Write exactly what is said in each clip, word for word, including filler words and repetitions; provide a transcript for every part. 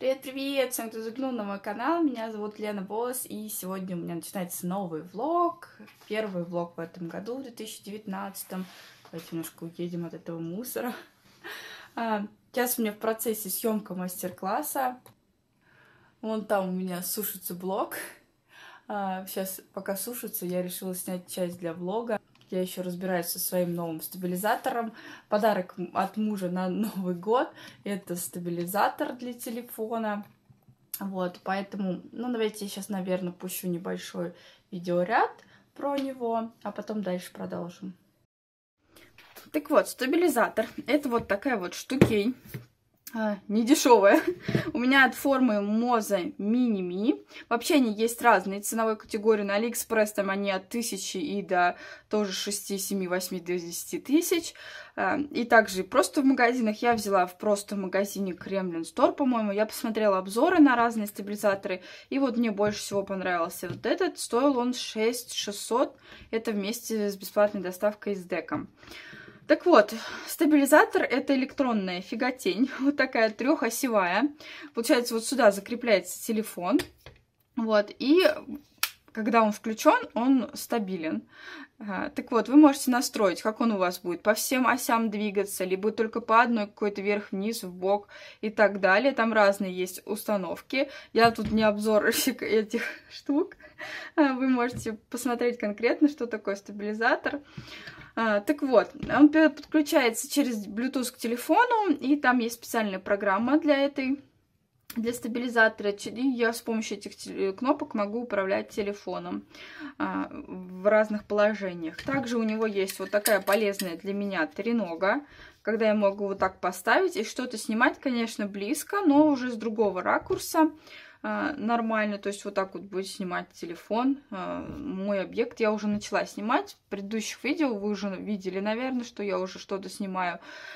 Привет-привет! Всем, кто заглянул на мой канал. Меня зовут Лена Босс, и сегодня у меня начинается новый влог. Первый влог в этом году, в две тысячи девятнадцатом. Давайте немножко уедем от этого мусора. А, сейчас у меня в процессе съемка мастер-класса. Вон там у меня сушится блог. А, сейчас, пока сушится, я решила снять часть для влога. Я еще разбираюсь со своим новым стабилизатором. Подарок от мужа на Новый год. Это стабилизатор для телефона. Вот, поэтому, ну, давайте я сейчас, наверное, пущу небольшой видеоряд про него, а потом дальше продолжим. Так вот, стабилизатор. Это вот такая вот штукень. А, не дешевая. У меня от формы Moza Mini-Mi. Вообще они есть разные ценовой категории. На Алиэкспресс там они от тысячи и до тоже шести, семи, восьми, до десяти тысяч. А, и также просто в магазинах. Я взяла в просто в магазине Kremlin Store, по-моему. Я посмотрела обзоры на разные стабилизаторы. И вот мне больше всего понравился вот этот. Стоил он шесть тысяч шестьсот. Это вместе с бесплатной доставкой с деком. Так вот, стабилизатор — это электронная фиготень, вот такая трехосевая. Получается, вот сюда закрепляется телефон, вот, и когда он включен, он стабилен. Так вот, вы можете настроить, как он у вас будет по всем осям двигаться, либо только по одной, какой-то вверх-вниз, вбок и так далее. Там разные есть установки. Я тут не обзорщик этих штук. Вы можете посмотреть конкретно, что такое стабилизатор. А, так вот, он подключается через Bluetooth к телефону, и там есть специальная программа для этой, для стабилизатора. И я с помощью этих кнопок могу управлять телефоном а, в разных положениях. Также у него есть вот такая полезная для меня тренога, когда я могу вот так поставить и что-то снимать, конечно, близко, но уже с другого ракурса. Нормально, то есть вот так вот будет снимать телефон, мой объект. Я уже начала снимать. В предыдущих видео вы уже видели, наверное, что я уже что-то снимаю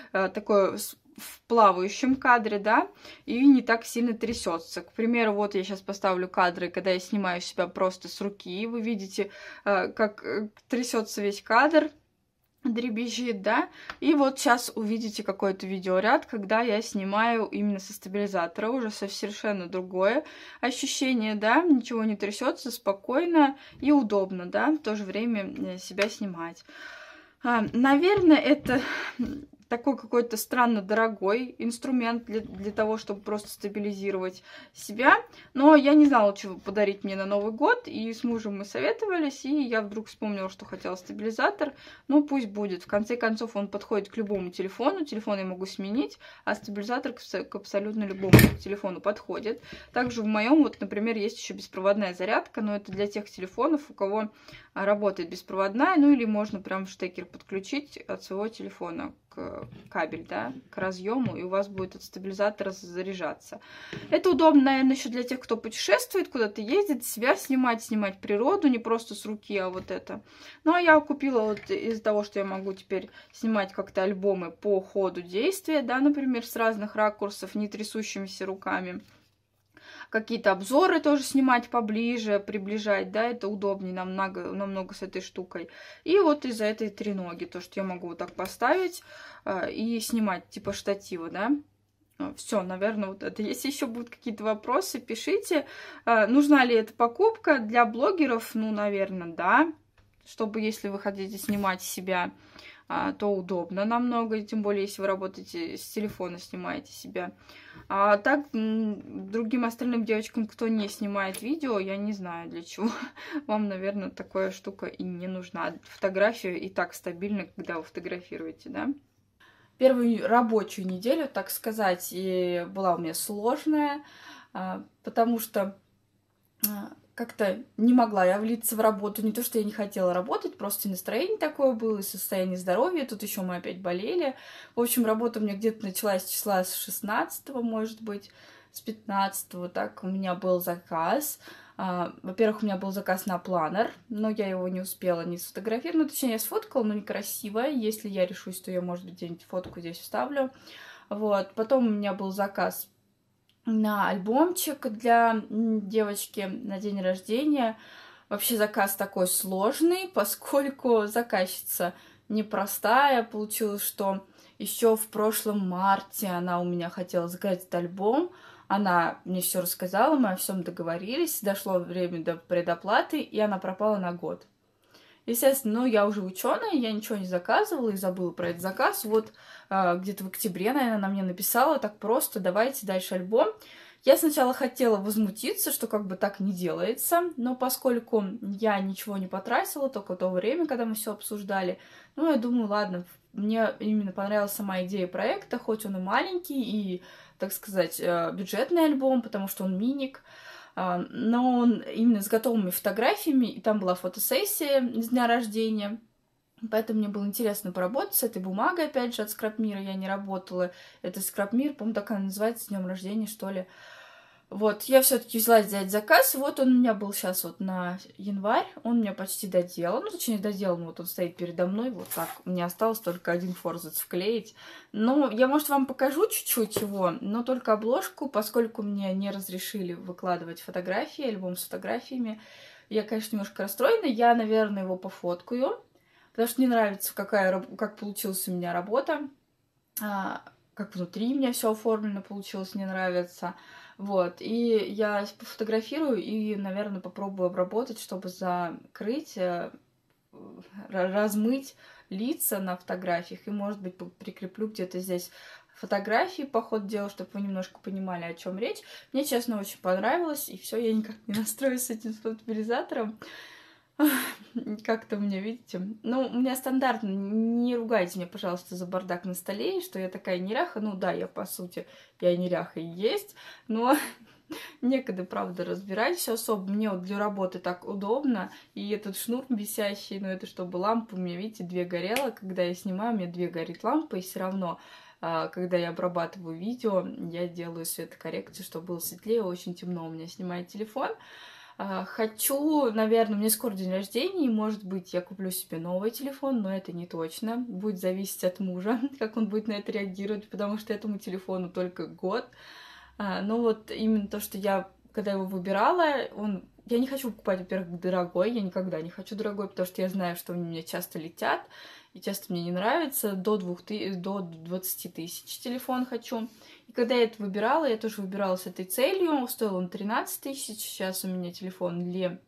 такое в плавающем кадре, да, и не так сильно трясется. К примеру, вот я сейчас поставлю кадры, когда я снимаю себя просто с руки, и вы видите, как трясется весь кадр, дребезжит, да, и вот сейчас увидите какой-то видеоряд, когда я снимаю именно со стабилизатора, уже совершенно другое ощущение, да, ничего не трясется, спокойно и удобно, да, в то же время себя снимать. А, наверное, это такой какой-то странно дорогой инструмент для, для того, чтобы просто стабилизировать себя. Но я не знала, чего подарить мне на Новый год, и с мужем мы советовались, и я вдруг вспомнила, что хотела стабилизатор. Ну, пусть будет. В конце концов, он подходит к любому телефону, телефон я могу сменить, а стабилизатор к, к абсолютно любому телефону подходит. Также в моем, вот, например, есть еще беспроводная зарядка, но это для тех телефонов, у кого работает беспроводная, ну или можно прям штекер подключить от своего телефона к кабель, да, к разъему, и у вас будет этот стабилизатор заряжаться. Это удобно, наверное, еще для тех, кто путешествует, куда-то ездит, себя снимать, снимать природу, не просто с руки, а вот это. Ну, а я купила вот из-за того, что я могу теперь снимать как-то альбомы по ходу действия, да, например, с разных ракурсов, не трясущимися руками. Какие-то обзоры тоже снимать поближе, приближать, да, это удобнее намного, намного с этой штукой. И вот из-за этой треноги, то, что я могу вот так поставить э, и снимать типа штатива, да. Все, наверное, вот это. Если еще будут какие-то вопросы, пишите. Э, нужна ли эта покупка для блогеров? Ну, наверное, да. Чтобы, если вы хотите снимать себя, то удобно намного, тем более, если вы работаете с телефона, снимаете себя. А так, другим остальным девочкам, кто не снимает видео, я не знаю для чего. Вам, наверное, такая штука и не нужна. Фотография и так стабильна, когда вы фотографируете, да? Первую рабочую неделю, так сказать, и была у меня сложная, потому что как-то не могла я влиться в работу. Не то, что я не хотела работать, просто настроение такое было, и состояние здоровья. Тут еще мы опять болели. В общем, работа у меня где-то началась числа с шестнадцатого, может быть, с пятнадцатого. Так, у меня был заказ. Во-первых, у меня был заказ на планер, но я его не успела не сфотографировать. Ну, точнее, я сфоткала, но некрасиво. Если я решусь, то я, может быть, где-нибудь фотку здесь вставлю. Вот. Потом у меня был заказ на альбомчик для девочки на день рождения. Вообще заказ такой сложный, поскольку заказчица непростая. Получилось, что еще в прошлом марте она у меня хотела заказать этот альбом, Она мне все рассказала, мы о всем договорились, дошло время до предоплаты, и она пропала на год. Естественно, ну, я уже ученая, я ничего не заказывала и забыла про этот заказ. Вот а, где-то в октябре, наверное, она мне написала так просто: давайте дальше альбом. Я сначала хотела возмутиться, что как бы так не делается, но поскольку я ничего не потратила, только то время, когда мы все обсуждали, ну, я думаю, ладно, мне именно понравилась сама идея проекта, хоть он и маленький, и, так сказать, бюджетный альбом, потому что он миник, но он именно с готовыми фотографиями, и там была фотосессия с дня рождения. Поэтому мне было интересно поработать с этой бумагой, опять же, от Скрапмира я не работала. Это Скрапмир, по-моему, так она называется, с днем рождения, что ли. Вот, я все-таки взялась взять заказ, вот он у меня был сейчас вот на январь, он меня почти доделал, ну, точнее, доделал, вот он стоит передо мной, вот так, мне осталось только один форзац вклеить. Ну, я, может, вам покажу чуть-чуть его, но только обложку, поскольку мне не разрешили выкладывать фотографии, альбом с фотографиями. Я, конечно, немножко расстроена, я, наверное, его пофоткаю, потому что мне нравится, какая, как получилась у меня работа, как внутри у меня все оформлено получилось, мне нравится. Вот, и я пофотографирую и, наверное, попробую обработать, чтобы закрыть, размыть лица на фотографиях. И, может быть, прикреплю где-то здесь фотографии по ходу дела, чтобы вы немножко понимали, о чем речь. Мне, честно, очень понравилось, и все, я никак не настроюсь с этим стабилизатором. Как-то у меня, видите? Ну, у меня стандартно, не ругайте меня, пожалуйста, за бардак на столе, что я такая неряха. Ну да, я, по сути, я неряха и есть, но некогда, правда, разбирать все особо. Мне вот для работы так удобно, и этот шнур висящий, ну это чтобы лампа, у меня, видите, две горела, когда я снимаю, у меня две горит лампа, и все равно, когда я обрабатываю видео, я делаю светокоррекцию, чтобы было светлее, очень темно у меня снимает телефон. Хочу, наверное, мне скоро день рождения, и, может быть, я куплю себе новый телефон, но это не точно. Будет зависеть от мужа, как он будет на это реагировать, потому что этому телефону только год. Но вот именно то, что я, когда его выбирала, он... Я не хочу покупать, во-первых, дорогой, я никогда не хочу дорогой, потому что я знаю, что они у меня часто летят, и часто мне не нравится. До, двух ты... до двадцати тысяч телефон хочу. И когда я это выбирала, я тоже выбирала с этой целью. Стоил он тринадцать тысяч. Сейчас у меня телефон Ле,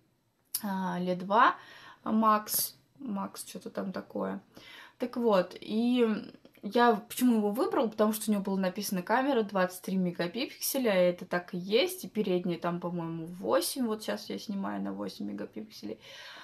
Ле два Макс. Макс, что-то там такое. Так вот, и я почему его выбрала? Потому что у него была написана камера двадцать три мегапикселя, и это так и есть. И передняя там, по-моему, восемь. Вот сейчас я снимаю на восемь мегапикселей.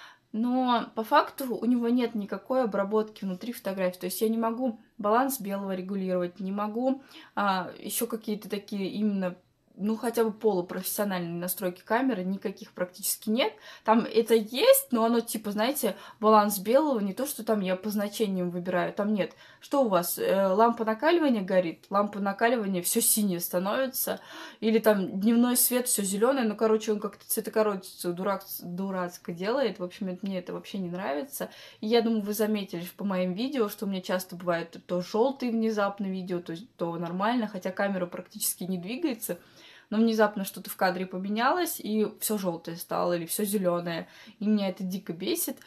Но по факту у него нет никакой обработки внутри фотографии. То есть я не могу баланс белого регулировать, не могу а, еще какие-то такие именно, ну, хотя бы полупрофессиональные настройки камеры, никаких практически нет. Там это есть, но оно, типа, знаете, баланс белого, не то, что там я по значениям выбираю, там нет. Что у вас, э, лампа накаливания горит, лампа накаливания все синее становится, или там дневной свет все зеленое, ну, короче, он как-то цветокоррекцию дурак, дурацко делает, в общем, это, мне это вообще не нравится. И я думаю, вы заметили по моим видео, что у меня часто бывает то желтые внезапно видео, то, то нормально, хотя камера практически не двигается, но внезапно что-то в кадре поменялось, и все желтое стало, или все зеленое. И меня это дико бесит.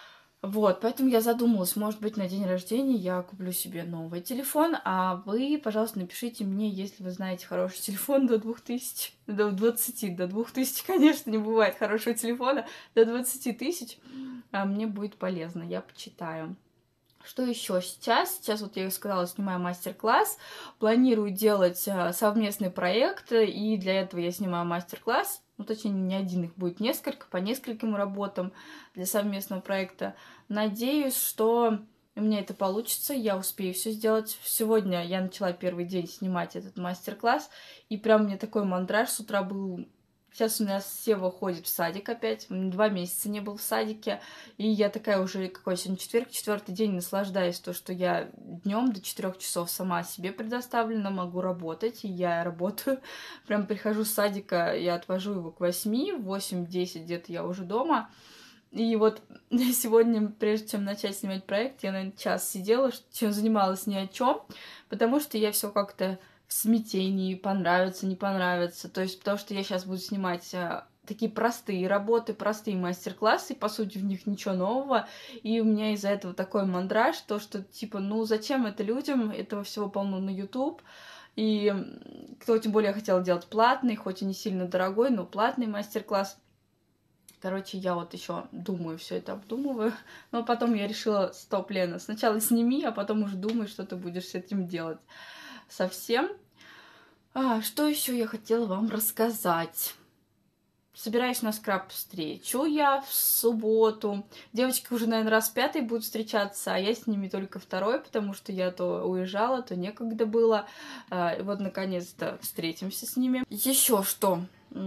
Вот, поэтому я задумалась, может быть, на день рождения я куплю себе новый телефон, а вы, пожалуйста, напишите мне, если вы знаете хороший телефон до двух тысяч, до двадцати, до двух тысяч, конечно, не бывает хорошего телефона, до двадцати тысяч, а мне будет полезно, я почитаю. Что еще сейчас? Сейчас, вот я и сказала, снимаю мастер-класс, планирую делать совместный проект, и для этого я снимаю мастер-класс, ну, точнее, не один, их будет несколько, по нескольким работам для совместного проекта. Надеюсь, что у меня это получится, я успею все сделать. Сегодня я начала первый день снимать этот мастер-класс, и прям мне такой мандраж с утра был. Сейчас у нас Сева ходит в садик опять, два месяца не был в садике, и я такая уже, какой сегодня четверг, четвертый день, наслаждаюсь то, что я днем до четырех часов сама себе предоставлена, могу работать, и я работаю. Прям прихожу с садика, я отвожу его к восьми, в восемь-десять где-то я уже дома. И вот сегодня, прежде чем начать снимать проект, я, наверное, час сидела, чем занималась ни о чем, потому что я все как-то в смятении, понравится, не понравится. То есть, потому что я сейчас буду снимать а, такие простые работы, простые мастер-классы, по сути, в них ничего нового. И у меня из-за этого такой мандраж, то, что, типа, ну, зачем это людям? Этого всего полно на YouTube. И кто тем более хотел делать платный, хоть и не сильно дорогой, но платный мастер-класс. Короче, я вот еще думаю, все это обдумываю. Но потом я решила: стоп, Лена, сначала сними, а потом уже думай, что ты будешь с этим делать совсем. А, что еще я хотела вам рассказать? Собираюсь на скраб-встречу я в субботу. Девочки уже, наверное, раз пятый будут встречаться, а я с ними только второй, потому что я то уезжала, то некогда было. И вот, наконец-то, встретимся с ними. Еще что?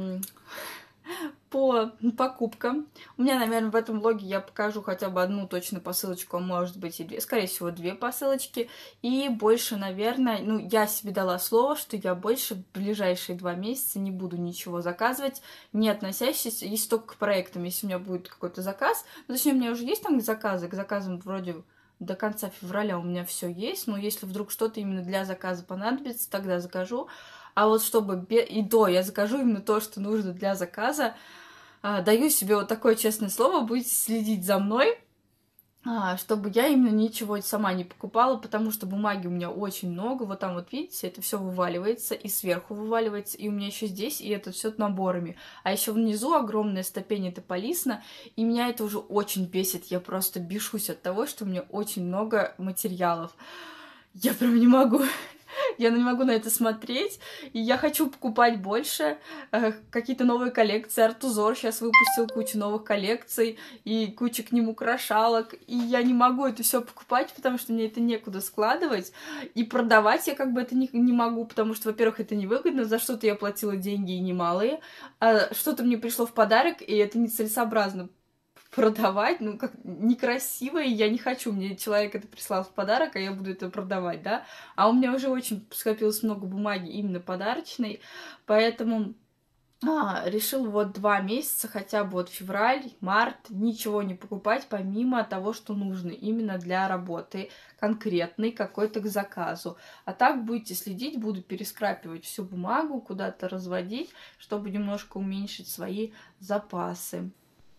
По покупкам. У меня, наверное, в этом влоге я покажу хотя бы одну точно посылочку, а может быть и две, скорее всего, две посылочки. И больше, наверное, ну, я себе дала слово, что я больше в ближайшие два месяца не буду ничего заказывать, не относящийся, есть только к проектам. Если у меня будет какой-то заказ, ну, точнее, у меня уже есть там заказы, к заказам вроде до конца февраля у меня все есть, но если вдруг что-то именно для заказа понадобится, тогда закажу. А вот чтобы и до я закажу именно то, что нужно для заказа, даю себе вот такое честное слово, будете следить за мной, чтобы я именно ничего сама не покупала, потому что бумаги у меня очень много. Вот там вот видите, это все вываливается, и сверху вываливается, и у меня еще здесь, и это все наборами. А еще внизу огромная ступень, это полисна, и меня это уже очень бесит. Я просто бешусь от того, что у меня очень много материалов. Я прям не могу. Я не могу на это смотреть, и я хочу покупать больше, э, какие-то новые коллекции. Артузор сейчас выпустил кучу новых коллекций и кучу к ним украшалок, и я не могу это все покупать, потому что мне это некуда складывать, и продавать я как бы это не, не могу, потому что, во-первых, это невыгодно, за что-то я платила деньги и немалые, а что-то мне пришло в подарок, и это нецелесообразно продавать, ну, как некрасиво, и я не хочу, мне человек это прислал в подарок, а я буду это продавать, да, а у меня уже очень скопилось много бумаги именно подарочной, поэтому а, решил вот два месяца, хотя бы вот февраль, март, ничего не покупать, помимо того, что нужно именно для работы, конкретной какой-то к заказу. А так будете следить, буду перескрапивать всю бумагу, куда-то разводить, чтобы немножко уменьшить свои запасы.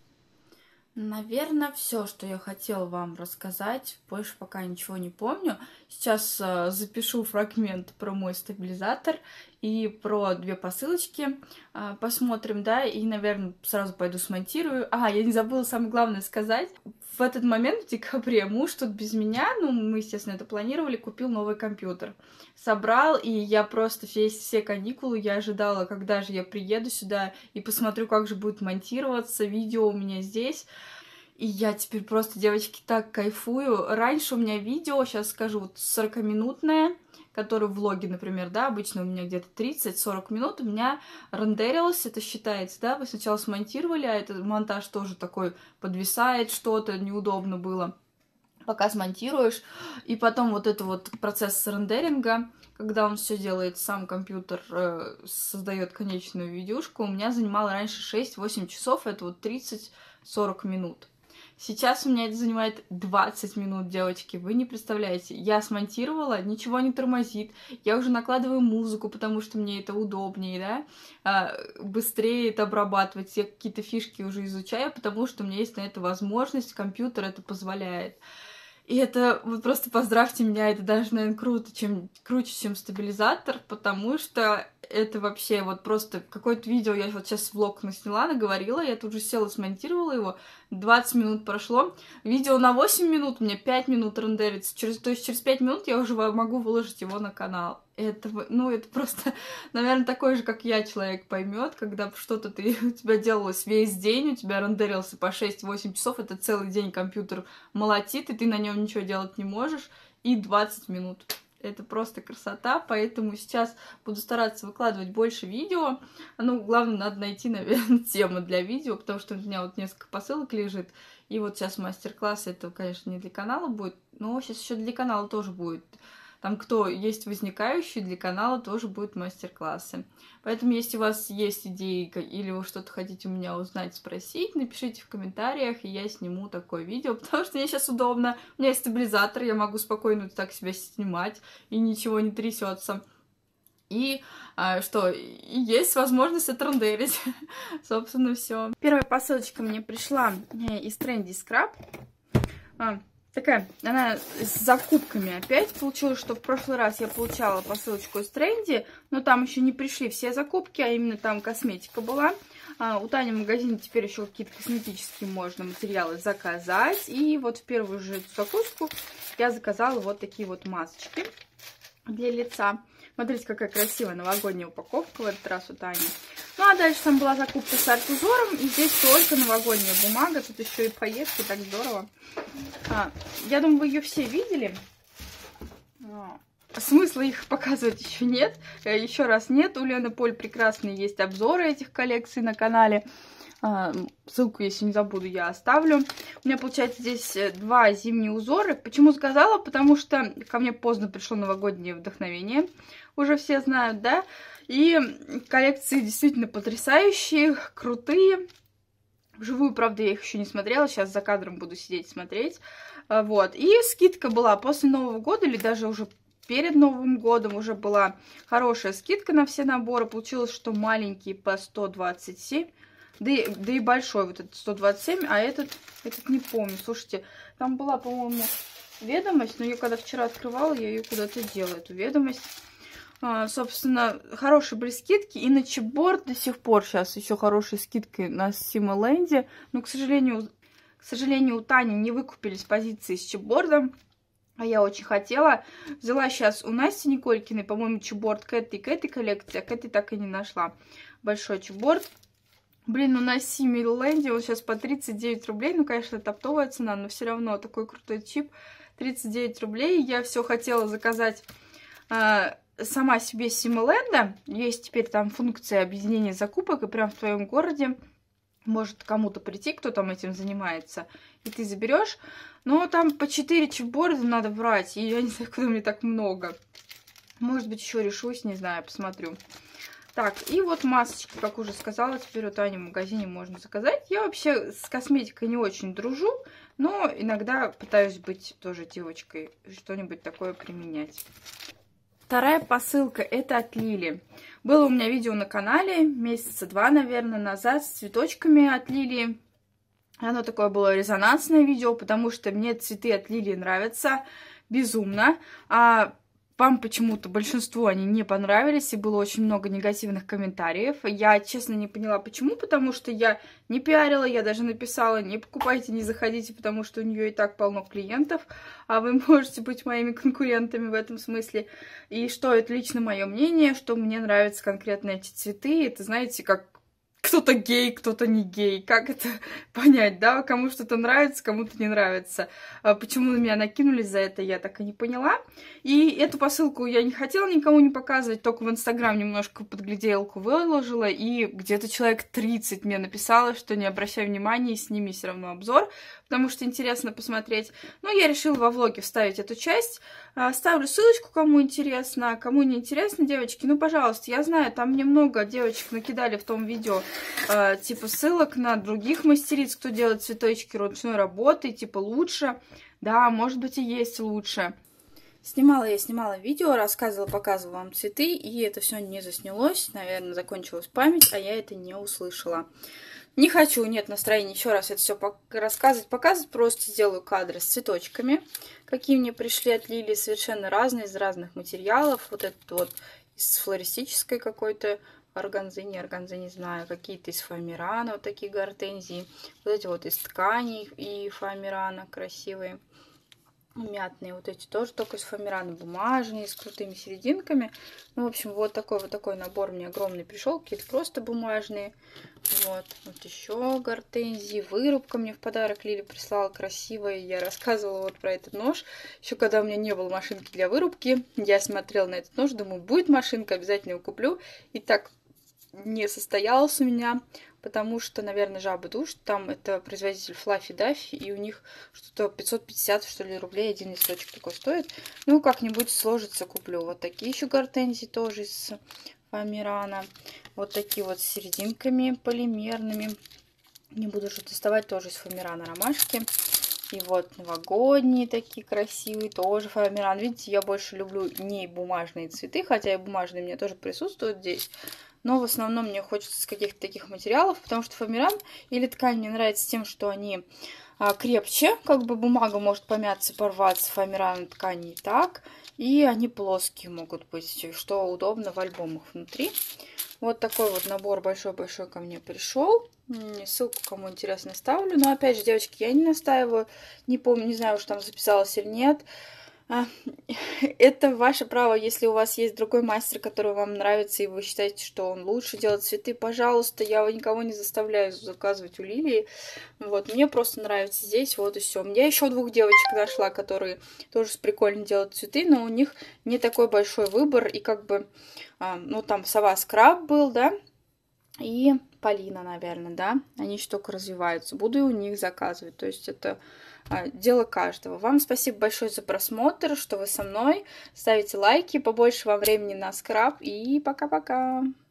Наверное, все, что я хотела вам рассказать. Больше пока ничего не помню. Сейчас э, запишу фрагмент про мой стабилизатор и про две посылочки. Э, посмотрим, да, и, наверное, сразу пойду смонтирую. А, я не забыла самое главное сказать. В этот момент, в декабре, муж тут без меня, ну, мы, естественно, это планировали, купил новый компьютер. Собрал, и я просто все, все каникулы, я ожидала, когда же я приеду сюда и посмотрю, как же будет монтироваться видео у меня здесь. И я теперь просто, девочки, так кайфую. Раньше у меня видео, сейчас скажу, вот сорокаминутное, которое в влоге, например, да, обычно у меня где-то тридцать-сорок минут, у меня рендерилось, это считается, да, вы сначала смонтировали, а этот монтаж тоже такой подвисает что-то, неудобно было, пока смонтируешь. И потом вот это вот процесс рендеринга, когда он все делает, сам компьютер э, создает конечную видюшку, у меня занимало раньше шесть-восемь часов, это вот тридцать-сорок минут. Сейчас у меня это занимает двадцать минут, девочки, вы не представляете. Я смонтировала, ничего не тормозит, я уже накладываю музыку, потому что мне это удобнее, да, а, быстрее это обрабатывать, я какие-то фишки уже изучаю, потому что у меня есть на это возможность, компьютер это позволяет. И это, вот просто поздравьте меня, это даже, наверное, круто, чем, круче, чем стабилизатор, потому что это вообще вот просто какое-то видео, я вот сейчас влог насняла, наговорила, я тут же села, смонтировала его, двадцать минут прошло, видео на восемь минут, у меня пять минут рендерится, через, то есть через пять минут я уже могу выложить его на канал. Это, ну, это просто, наверное, такой же, как я, человек поймет, когда что-то ты, у тебя делалось весь день, у тебя рендерился по шесть-восемь часов, это целый день компьютер молотит, и ты на нем ничего делать не можешь, и двадцать минут. Это просто красота, поэтому сейчас буду стараться выкладывать больше видео. Ну, главное, надо найти, наверное, тему для видео, потому что у меня вот несколько посылок лежит. И вот сейчас мастер-класс, это, конечно, не для канала будет, но сейчас еще для канала тоже будет. Там, кто есть возникающий, для канала тоже будут мастер-классы. Поэтому, если у вас есть идеи или вы что-то хотите у меня узнать, спросить, напишите в комментариях, и я сниму такое видео, потому что мне сейчас удобно. У меня есть стабилизатор, я могу спокойно так себя снимать, и ничего не трясется. И а, что, и есть возможность отрендерить. Собственно, все. Первая посылочка мне пришла из Trendy Scrub. А, Такая, она с закупками опять получилось, что в прошлый раз я получала посылочку из Тренди, но там еще не пришли все закупки, а именно там косметика была. А, у Тани в магазине теперь еще какие-то косметические можно материалы заказать. И вот в первую же эту закуску я заказала вот такие вот масочки для лица. Смотрите, какая красивая новогодняя упаковка в этот раз у Тани. Ну, а дальше там была закупка с арт-узором, и здесь только новогодняя бумага, тут еще и пайетки, так здорово. А, я думаю, вы ее все видели. Смысла их показывать еще нет. Еще раз нет. У Лены Поль прекрасные есть обзоры этих коллекций на канале. Ссылку, если не забуду, я оставлю. У меня, получается, здесь два зимние узора. Почему сказала? Потому что ко мне поздно пришло новогоднее вдохновение. Уже все знают, да? И коллекции действительно потрясающие, крутые. Вживую, правда, я их еще не смотрела. Сейчас за кадром буду сидеть смотреть. Вот. И скидка была после Нового года, или даже уже перед Новым годом уже была хорошая скидка на все наборы. Получилось, что маленький по сто двадцать семь. Да и, да и большой вот этот сто двадцать семь, а этот, этот не помню. Слушайте, там была, по-моему, ведомость, но я когда вчера открывала, я ее куда-то делала, эту ведомость. А, собственно, хорошие были скидки, и на чипборд до сих пор сейчас еще хорошие скидки на Симоленде. Но, к сожалению, к сожалению, у Тани не выкупились позиции с чипбордом. А я очень хотела. Взяла сейчас у Насти Николькиной, по-моему, чипборд к этой, к этой коллекции, а к этой так и не нашла. Большой чипборд. Блин, ну на Симиленде он сейчас по тридцать девять рублей. Ну, конечно, это оптовая цена, но все равно такой крутой чип. тридцать девять рублей. Я все хотела заказать э, сама себе с Симиленда. Есть теперь там функция объединения закупок, и прям в твоем городе может кому-то прийти, кто там этим занимается, и ты заберешь. Но там по четыре чипборда надо брать, и я не знаю, куда мне так много. Может быть, еще решусь, не знаю, посмотрю. Так, и вот масочки, как уже сказала, теперь у Тани в магазине можно заказать. Я вообще с косметикой не очень дружу, но иногда пытаюсь быть тоже девочкой, что-нибудь такое применять. Вторая посылка, это от Лили. Было у меня видео на канале месяца два, наверное, назад с цветочками от Лили. Оно такое было резонансное видео, потому что мне цветы от Лили нравятся безумно, а вам почему-то большинству они не понравились, и было очень много негативных комментариев. Я, честно, не поняла, почему, потому что я не пиарила, я даже написала: не покупайте, не заходите, потому что у нее и так полно клиентов, а вы можете быть моими конкурентами в этом смысле. И что это лично мое мнение, что мне нравятся конкретно эти цветы. Это, знаете, как кто-то гей, кто-то не гей. Как это понять, да? Кому что-то нравится, кому-то не нравится. А почему на меня накинулись за это, я так и не поняла. И эту посылку я не хотела никому не показывать, только в Инстаграм немножко подгляделку выложила, и где-то человек тридцать мне написало, что не обращай внимания, сними все равно обзор, потому что интересно посмотреть. Но я решила во влоге вставить эту часть. Ставлю ссылочку, кому интересно, кому не интересно, девочки, ну, пожалуйста, я знаю, там мне много девочек накидали в том видео, э, типа, ссылок на других мастериц, кто делает цветочки ручной работы, типа, лучше. Да, может быть, и есть лучше. Снимала я, снимала видео, рассказывала, показывала вам цветы, и это все не заснялось, наверное, закончилась память, а я это не услышала. Не хочу, нет настроения еще раз это все рассказывать, показывать, просто сделаю кадры с цветочками, какие мне пришли от Лили, совершенно разные, из разных материалов. Вот этот вот из флористической какой-то органзы, не органзы, не знаю, какие-то из фоамирана, вот такие гортензии, вот эти вот из тканей и фоамирана красивые. Мятные вот эти тоже только из фоамирана, бумажные, с крутыми серединками. Ну, в общем, вот такой вот такой набор мне огромный пришел. Какие-то просто бумажные. Вот, вот еще гортензии. Вырубка мне в подарок Лили прислала красивая. Я рассказывала вот про этот нож. Еще когда у меня не было машинки для вырубки, я смотрела на этот нож, думаю, будет машинка, обязательно его куплю. И так не состоялось у меня. Потому что, наверное, Жаба Душ, там это производитель Fluffy Duffy, и у них что-то пятьсот пятьдесят, что ли, рублей один листочек такой стоит. Ну, как-нибудь сложится, куплю. Вот такие еще гортензии тоже из фоамирана. Вот такие вот с серединками полимерными. Не буду уже доставать, тоже из фоамирана ромашки. И вот новогодние такие красивые, тоже фоамиран. Видите, я больше люблю не бумажные цветы, хотя и бумажные у меня тоже присутствуют здесь. Но в основном мне хочется с каких-то таких материалов, потому что фоамиран или ткань мне нравится тем, что они а, крепче, как бы бумага может помяться, порваться, фоамиральной ткани не так. И они плоские могут быть, что удобно в альбомах внутри. Вот такой вот набор большой-большой ко мне пришел. Ссылку, кому интересно, ставлю. Но опять же, девочки, я не настаиваю. Не помню, не знаю, уж там записалась или нет. Это ваше право, если у вас есть другой мастер, который вам нравится, и вы считаете, что он лучше делает цветы, пожалуйста, я никого не заставляю заказывать у Лилии. Вот, мне просто нравится здесь, вот и все. Я еще двух девочек нашла, которые тоже прикольно делают цветы, но у них не такой большой выбор, и как бы, ну, там Сова Скраб был, да, и Полина, наверное, да, они еще только развиваются. Буду и у них заказывать, то есть это дело каждого. Вам спасибо большое за просмотр, что вы со мной. Ставите лайки, побольше вам времени на скраб, и пока-пока!